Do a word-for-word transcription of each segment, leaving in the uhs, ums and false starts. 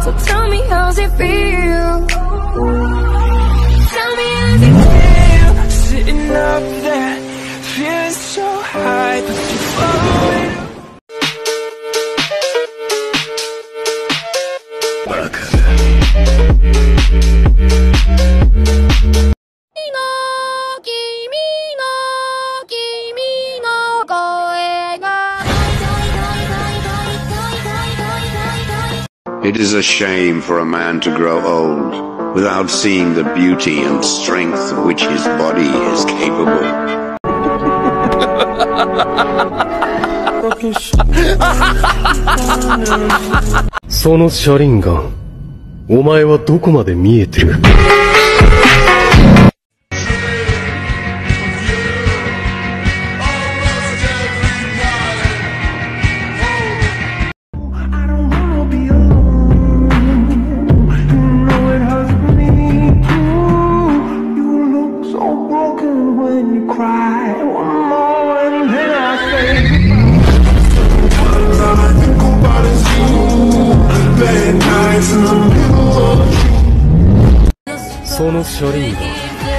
So tell me, how's it feel? Tell me, how's it feel? Sitting up there, feeling so high, but you follow it up. It is a shame for a man to grow old without seeing the beauty and strength of which his body is capable. その車輪ガン、お前はどこまで見えてる？ その車輪ガン。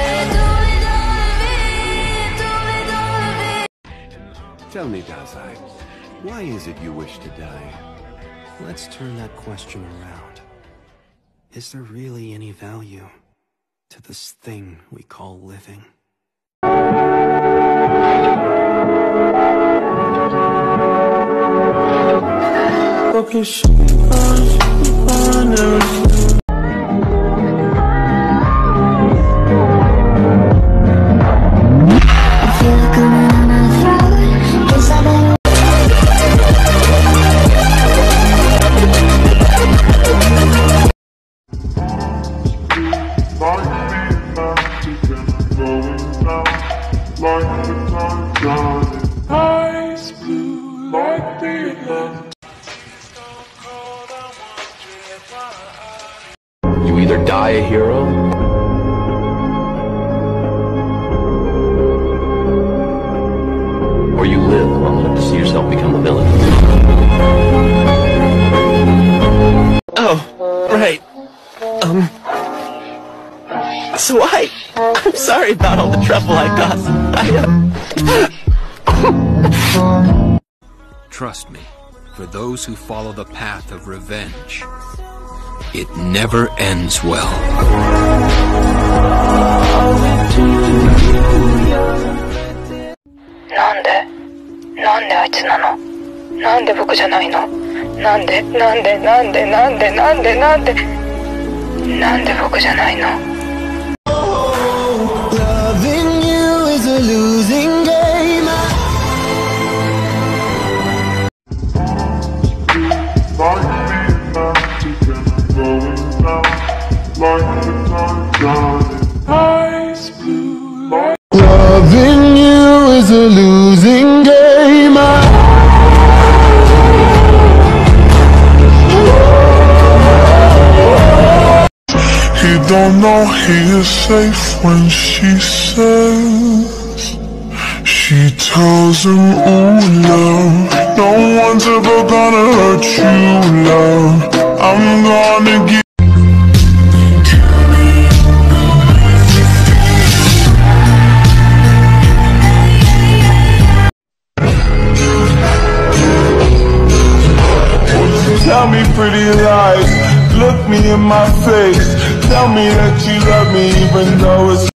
Tell me, Dazai, why is it you wish to die? Let's turn that question around. Is there really any value to this thing we call living? You either die a hero, or you live long enough to see yourself become the villain. Oh, right. Um. So I, I'm sorry about all the trouble I caused. I, uh... Trust me, for those who follow the path of revenge, it never ends well. なんでなんであいつなのなんで僕じゃないのなんでなんでなんでなんでなんでなんでなんで僕じゃないの Loving you is a losing game. Loving you is a losing game. He don't know he is safe when she says, she tells him, ooh, love, no one's ever gonna hurt you, love. I'm gonna give Tell me pretty lies, look me in my face, tell me that you love me even though it's